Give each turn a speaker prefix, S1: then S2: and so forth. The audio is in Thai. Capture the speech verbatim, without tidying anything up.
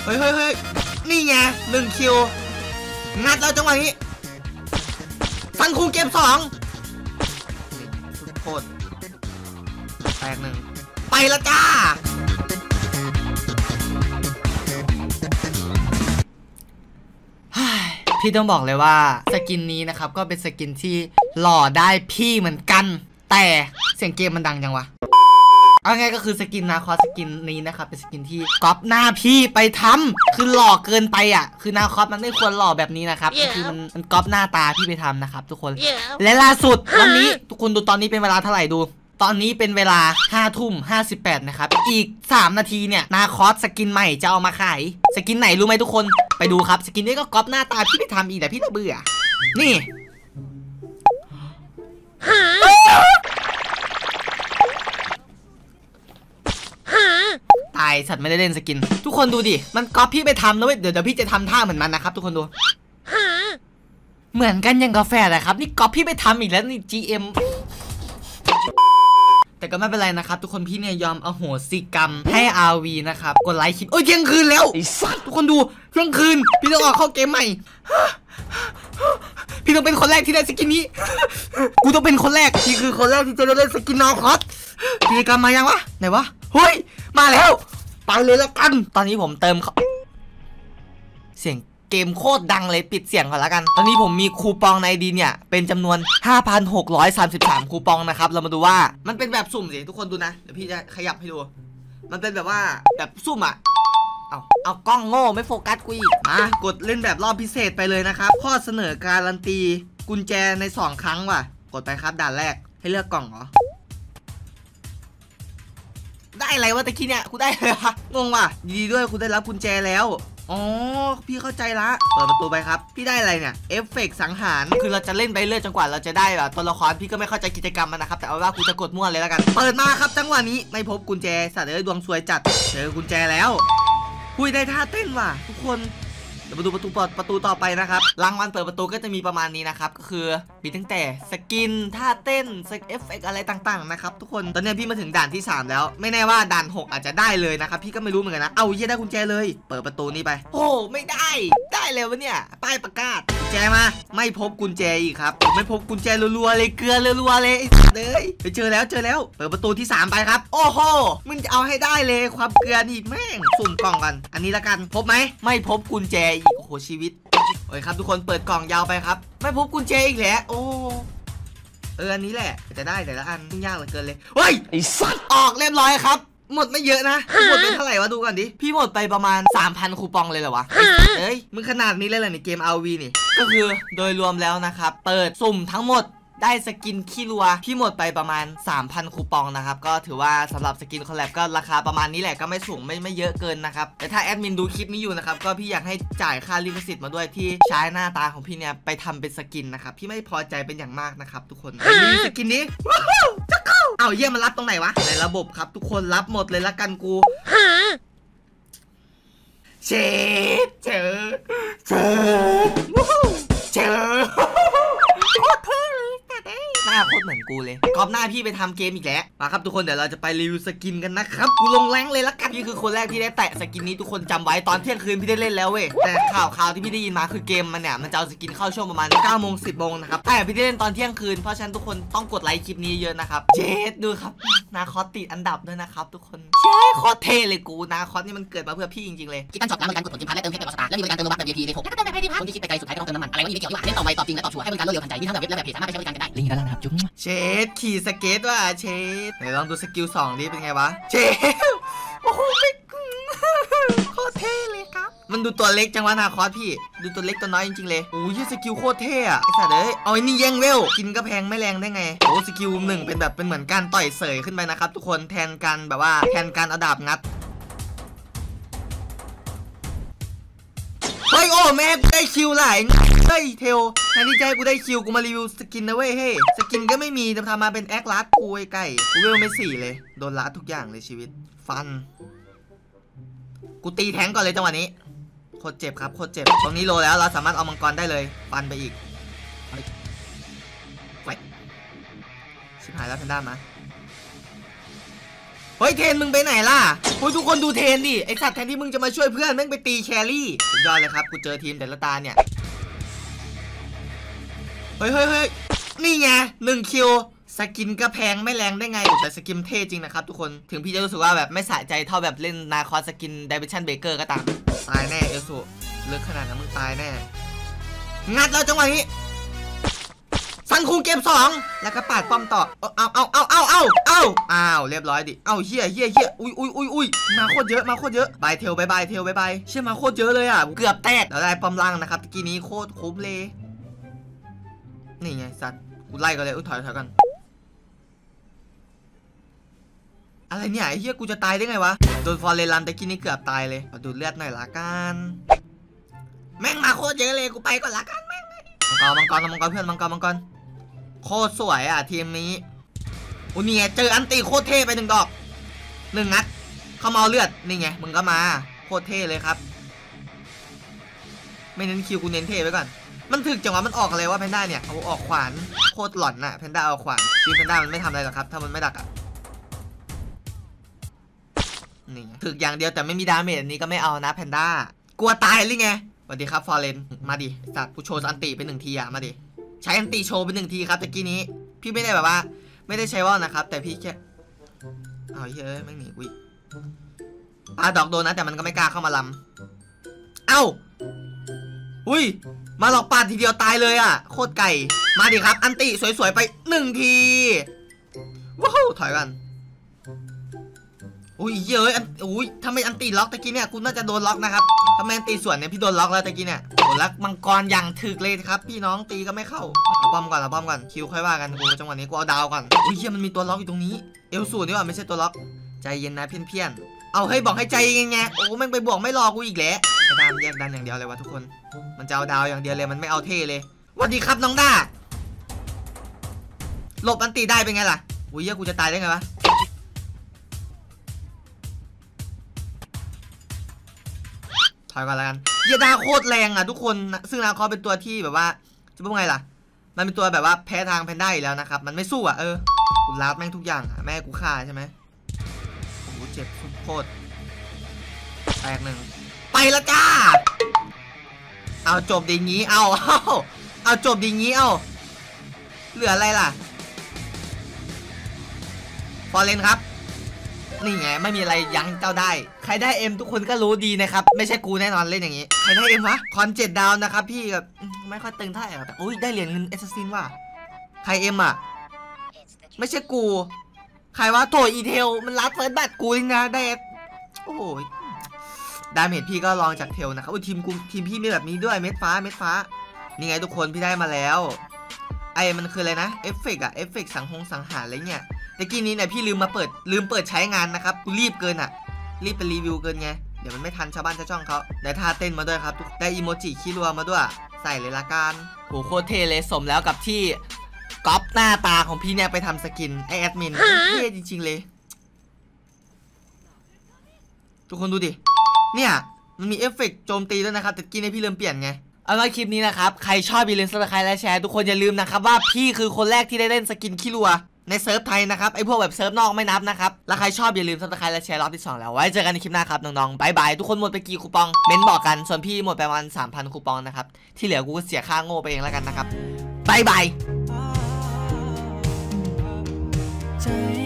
S1: เฮ้ยเฮ้ยเฮ้ยนี่ไงหนึ่งคิวงัดแล้วจังหวะนี้ซันคูเกมสองสุดโคตรแตกหนึ่งไปแล้วจ้าพี่ต้องบอกเลยว่าสกินนี้นะครับก็เป็นสกินที่หล่อได้พี่เหมือนกันแต่เสียงเกมมันดังจังวะเอาไงก็คือสกินนาคอสสกินนี้นะครับเป็นสกินที่ก๊อปหน้าพี่ไปทำคือหล่อเกินไปอ่ะคือนาคอสมันไม่ควรหล่อแบบนี้นะครับ yeah. คือมันมันก๊อปหน้าตาพี่ไปทำนะครับทุกคน yeah. และล่าสุดวันนี้ทุกคนดูตอนนี้เป็นเวลาเท่าไหร่ดูตอนนี้เป็นเวลาห้าทุ่มห้าสิบแปดนะครับอีกสามนาทีเนี่ยนาคอสสกินใหม่จะเอามาขายสกินไหนรู้ไหมทุกคนไปดูครับสกินนี้ก็ก๊อปหน้าตาพี่ไปทำอีกแต่พี่ระเบื่อนี่ตายสัตว์ไม่ได้เล่นสกินทุกคนดูดิมันก๊อปพี่ไปทำนะเว้ยเดี๋ยวเดี๋ยวพี่จะทำท่าเหมือนมันนะครับทุกคนดูเหมือนกันยังกาแฟเลยครับนี่ก๊อปพี่ไปทำอีกแล้วนี่ จี เอ็ม แต่ก็ไม่เป็นไรนะครับทุกคนพี่เนี่ยยอมอโหสิกรรมให้ อาร์ วี นะครับกดไลค์คลิปโอ้ยเที่ยงคืนแล้วไอ้สัตว์ทุกคนดูเที่ยงคืนพี่ต้องออกเข้าเกมใหม่พี่ต้องเป็นคนแรกที่ได้สกินนี้กูต้องเป็นคนแรกพี่คือคนแรกที่จะได้เล่นสกินนาคอสกิจกรรมมายังวะไหนวะเฮ้ยมาแล้วไปเลยแล้วกันตอนนี้ผมเติมเสียงเกมโคตรดังเลยปิดเสียงก่อนแล้วกันตอนนี้ผมมีคูปองในดีเนี่ยเป็นจำนวน ห้าพันหกร้อยสามสิบสาม คูปองนะครับเรามาดูว่ามันเป็นแบบสุ่มสิทุกคนดูนะเดี๋ยวพี่จะขยับให้ดูมันเป็นแบบว่าแบบสุ่มอ่ะเอาเอากล้องโง่ไม่โฟกัสกูอีกมากดเล่นแบบรอบพิเศษไปเลยนะครับข้อเสนอการันตีกุญแจในสองครั้งว่ะกดไปครับด่านแรกให้เลือกกล่องเหรอได้อะไรวะตะกี้เนี่ยกูได้เลยวะงงว่ะดีด้วยกูได้รับกุญแจแล้วอ๋อพี่เข้าใจละเปิดประตูไปครับพี่ได้อะไรเนี่ยเอฟเฟกต์สังหารคือเราจะเล่นไปเรื่อยจนกว่าเราจะได้แบบตัวละครพี่ก็ไม่เข้าใจกิจกรรมมันนะครับแต่เอาว่ากูจะกดมั่วเลยแล้วกันเปิดมาครับจังหวะนี้ไม่พบกุญแจสัตว์เอ้ยดวงซวยจัดเจอกุญแจแล้วคุยได้ท่าเต้นว่ะทุกคนเดี๋ยวมาดูประตูเปิดประตูต่อไปนะครับรางวัลเปิดประตูก็จะมีประมาณนี้นะครับก็คือมีตั้งแต่สกินท่าเต้นเอฟเฟกต์อะไรต่างๆนะครับทุกคนตอนนี้พี่มาถึงด่านที่สามแล้วไม่แน่ว่าด่านหกอาจจะได้เลยนะครับพี่ก็ไม่รู้เหมือนกันนะเอาเยี่ยได้กุญแจเลยเปิดประตูนี้ไปโอ้ไม่ได้ได้เลยวะเนี่ยป้ายประกาศกุญแจมาไม่พบกุญแจอีกครับไม่พบกุญแจรัวๆเลยเกลือรัวๆเลยเลยไปเจอแล้วเจอแล้วเปิดประตูที่สามไปครับโอ้โหมึงจะเอาให้ได้เลยความเกลือนี่แม่งสุ่มกล่องกันอันนี้ละกันพบไหมไม่พบกุญแจโอ้โหชีวิตโอ้ยครับทุกคนเปิดกล่องยาวไปครับไม่พบกุญแจอีกแล้วโอ้เอออันนี้แหละจะได้แต่ละอันยากเหลือเกินเลยเฮ้ยไอ้สัตว์ออกเรียบร้อยครับหมดไม่เยอะนะหมดไปเท่าไหร่วะดูก่อนดิพี่หมดไปประมาณ สามพัน คูปองเลยเหรอวะเอ้ยมึงขนาดนี้เลยเหรอในเกม อาร์ วี นี่ก็คือโดยรวมแล้วนะครับเปิดสุ่มทั้งหมดได้สกินขี้รัวพี่หมดไปประมาณ สามพัน คูปองนะครับก็ถือว่าสำหรับสกินคอลแลบก็ราคาประมาณนี้แหละก็ไม่สูงไม่ไม่เยอะเกินนะครับแต่ถ้าแอดมินดูคลิปนี้อยู่นะครับก็พี่อยากให้จ่ายค่าลิขสิทธิ์มาด้วยที่ใช้หน้าตาของพี่เนี่ยไปทำเป็นสกินนะครับพี่ไม่พอใจเป็นอย่างมากนะครับทุกคนมีสกินนี้จะเข้าเอาเยี่ยมมันรับตรงไหนวะในระบบครับทุกคนรับหมดเลยละกันกูเชดเจอเจอเจอโคตรเท่เลยแต่เด้หน้าโคตรเหมือนกูเลยกอบหน้าพี่ไปทำเกมอีกแล้วมาครับทุกคนเดี๋ยวเราจะไปรีวิวสกินกันนะครับกูลงแรงเลยละกันพี่คือคนแรกที่ได้แตะสกินนี้ทุกคนจำไว้ตอนเที่ยงคืนพี่ได้เล่นแล้วเว้ยแต่ข่าวข่าวที่พี่ได้ยินมาคือเกมมันเนี่ยมันจะเอาสกินเข้าช่วงประมาณเก้าโมงสิบโมงนะครับแต่พี่ได้เล่นตอนเที่ยงคืนเพราะฉะนั้นทุกคนต้องกดไลค์คลิปนี้เยอะนะครับเจสดูครับนาคอสติดอันดับด้วยนะครับทุกคนเช่โคตรเท่เลยกูนาคอสนี่มันเกิดมาเพื่อพี่จริงๆเลย
S2: คิดตั้งช็อปร้านบริการกดผลกินพันและเติมเพชรแบบสตาร์แล้วมีบริการเติมโลบัคแบบ วี ไอ พี เลขหกแล้วก็เติมแบบไอ ดี พันคนที่คิดไปไกลสุดท้ายก็ต้องเติมน้ำมันอะไรวะนี่ไม่เกี่ยวดีกว่าเล่นต่อไวตอบจริงและตอบชัวร์ให้บริการรวดเร็วทันใจมีทั้งแบบเว็บและแบบเพจสามารถไปใช้บริการกันได้ลิงก์ด้านล่างนะครับจุ๊บ
S1: เชดขี่สเก็ตว่ะเชดไหนลองดูสกิลสองดิเป็นไงวะเชดโอ้โหโคตรเท่เลยครับมันดูตัวเล็กจังวะนาคอสพี่ดูตัวเล็กตัวน้อยจริงๆเลยโอ้ยสกิลโคตรเท่อะไอ้สัตว์เอ้ยเอาไอ้นี่แย่งเวลกินก็แพงไม่แรงได้ไงโอ้สกิลหนึ่งเป็นแบบเป็นเหมือนการต่อยเสยขึ้นไปนะครับทุกคนแทนการแบบว่าแทนการเอาดาบงัดเฮ้ยโอ้แม่ได้คิวหลายเฮ้ยเทลแทนที่จะให้กูได้คิวกูมารีวิวสกินนะเว้ยเฮ้ยสกินก็ไม่มีจะทำมาเป็นแอคลัสกูไอ้ไก่กูเวลไม่สี่เลยโดนลัดทุกอย่างเลยชีวิตฟันกูตีแทงก่อนเลยจังหวะนี้โคตรเจ็บครับโคตรเจ็บตรงนี้โลแล้วเราสามารถเอามังกรได้เลยฟันไปอีกไปชิบหายแล้วแพนด้ามาเฮ้ยเทนมึงไปไหนล่ะโอ้ยทุกคนดูเทนดิไอสัตว์แทนที่มึงจะมาช่วยเพื่อนแม่งไปตีแครี่สุดยอดเลยครับกูเจอทีมแต่ละตาเนี่ยเฮ้ยเฮ้ยเฮ้ยนี่ไงหนึ่งคิวสกินก็แพงไม่แรงได้ไงแต่สกินเท่จริงนะครับทุกคนถึงพี่จะรู้สึกว่าแบบไม่สะใจเท่าแบบเล่นนาคอสกินไดเมชั่นเบเกอร์ก็ตามตายแน่เอลสูเลิกขนาดนั้นมึงตายแน่งัดแล้วจังหวะนี้ซันคูเก็บสองแล้วก็ปาดป้อมต่อเอาเอาเอาเอาเอาเอาอ้าวเรียบร้อยดิเอาเฮียเฮียเฮียอุ้ยอุ้ยอุ้ยอุ้ยมาโคตรเยอะมาโคตรเยอะบายเทลบายบายเทลบายบายเชื่อมาโคตรเยอะเลยอ่ะเกือบแตกแล้วได้ป้อมล่างนะครับตะกี้นี้โคตรคุ้มเลยนี่ไงสัตว์กูไล่กันเลยอุ้ยถอยถอยกันอะไรเนี่ยไอ้เฮียกูจะตายได้ไงวะโดนฟอร์เรลันตะกี้นี้เกือบตายเลยดูดเลือดหน่อยละกันแม่งมาโคตรเยอะเลยกูไปก่อนละกันแม่งมังกรมังกรมังกรเพื่อนมังกรมังกรโคตรสวยอ่ะทีมนี้อุนี่ไงเจออันตีโคตรเท่ไปหนึ่งดอกหนึ่งนัดเข้ามาเอาเลือดนี่ไงมึงก็มาโคตรเท่เลยครับไม่เน้นคิวกูเน้นเท่ไว้ก่อนมันถึกจังหวะมันออกอะไรวะแพนด้าเนี่ยเอาออกขวานโคตรหลอนน่ะแพนด้าเอาขวานชีแพนด้ามันไม่ทำอะไรหรอกครับถ้ามันไม่ดักอ่ะนี่ถึกอย่างเดียวแต่ไม่มีดาเมจอันนี้ก็ไม่เอานะแพนด้ากลัวตายหรือไงสวัสดีครับฟอร์เรนมาดิสัตว์กูโชว์อันตีไปหนึ่งทีอ่ะมาดิใช้อันตีโชว์ไปหนึ่งทีครับตะกี้นี้พี่ไม่ได้แบบว่าไม่ได้ใช้ว่าวนะครับแต่พี่แค่เอาเฮ้ยไม่หนีวิปาดอกโดนนะแต่มันก็ไม่กล้าเข้ามาลำเอ้าอุ้ยมาหลอกปาดทีเดียวตายเลยอ่ะโคตรไก่มาดิครับอันตีสวยๆไปหนึ่งทีว้าวถอยกันอุ้ยเยอะอันอุ้ยทำไมอันตีล็อกตะกี้เนี่ยคุณน่าจะโดนล็อกนะครับทำไมอันตีส่วนเนี่ยพี่โดนล็อกแล้วตะกี้เนี่ยโอ้แล้วมังกรอย่างถึกเลยครับพี่น้องตีก็ไม่เข้าเอาป้อมก่อนเอาป้อมก่อนคิวค่อยว่ากันกูจังหวะนี้กูเอาดาวก่อนอุ้ยเฮียมันมีตัวล็อกอยู่ตรงนี้เอลสูนี่ว่าไม่ใช่ตัวล็อกใจเย็นนะเพี้ยนๆเอาให้บอกให้ใจเย็นไงโอ้แม่งไปบวกไม่รอกูอีกแล้วไอ้ดามแยกดันอย่างเดียวเลยวะทุกคนมันจะเอาดาวอย่างเดียวเลยมันไม่เอาเท่เลยสวัสดีครับน้องด้าหลบอันตีได้เป็นไงล่ะอุ้ยเฮียกูจะตายได้ไงวะถอยก่อนแล้วกันเยดาโคตรแรงอ่ะทุกคนซึ่งนาคอเป็นตัวที่แบบว่าจะพูดไงล่ะมันเป็นตัวแบบว่าแพ้ทางแพนด้าอยู่แล้วนะครับมันไม่สู้อ่ะเออกูลาดแม่งทุกอย่างอ่ะแม่กูฆ่าใช่ไหมโอ้โหเจ็บโคตรแตกหนึ่งไปแล้วจ้าเอาจบดีงี้เอาเอาเอาจบดีงี้เอาเหลืออะไรล่ะฟอร์เรนครับนี่ไงไม่มีอะไรยั้งเจ้าได้ใครได้เอ็มทุกคนก็รู้ดีนะครับไม่ใช่กูแน่นอนเล่นอย่างนี้ใครได้เอ็มวะคอนเจ็ดดาวนะครับพี่กับไม่ค่อยตึงเท่าไหร่แต่อุ้ยได้เหรียญเงินแอสซัสซินว่ะใครเอ็มอ่ะไม่ใช่กูใครวะโถอีเทลมันรัดเฟิร์สบัตกูนี่นะได้โอ้ยดาเมจพี่ก็ลองจากเทลนะครับอุ้ยทีมกูทีมพี่มีแบบนี้ด้วยเม็ดฟ้าเม็ดฟ้านี่ไงทุกคนพี่ได้มาแล้วไอ้มันคืออะไรนะเอฟเฟกต์อะเอฟเฟกต์สังหงสังหารอะไรเงี้ยตะกี้นี้เนี่ยพี่ลืมมาเปิดลืมเปิดใช้งานนะครับกูรีบเกินอ่ะรีบไปรีวิวเกินไงเดี๋ยวมันไม่ทันชาวบ้านชาวช่องเขาได้ท่าเต้นมาด้วยครับได้อีโมจิขี้รัวมาด้วยใส่เลยละกันโหโคตรเท่เลยสมแล้วกับที่ก๊อปหน้าตาของพี่เนี่ยไปทำสกินไอแอดมินเท่จริงๆเลยทุกคนดูดิเนี่ยมันมีเอฟเฟกต์โจมตีด้วยนะครับแต่กี้เนี่ยพี่ลืมเปลี่ยนไงเอาล่ะคลิปนี้นะครับใครชอบอย่าลืมซับสไครต์และแชร์ทุกคนอย่าลืมนะครับว่าพี่คือคนแรกที่ได้เล่นสกินขี้รัวในเซิร์ฟไทยนะครับไอพวกแบบเซิร์ฟนอกไม่นับนะครับแล้วใครชอบอย่าลืมซับสไครต์และแชร์รอบที่สองแล้วไว้เจอกันในคลิปหน้าครับน้องๆบายบายทุกคนหมดไปกี่คูปองเม้นบอกกันส่วนพี่หมดไปประมาณ สามพัน คูปองนะครับที่เหลือกูก็เสียค่าโง่ไปเองแล้วกันนะครับบายบาย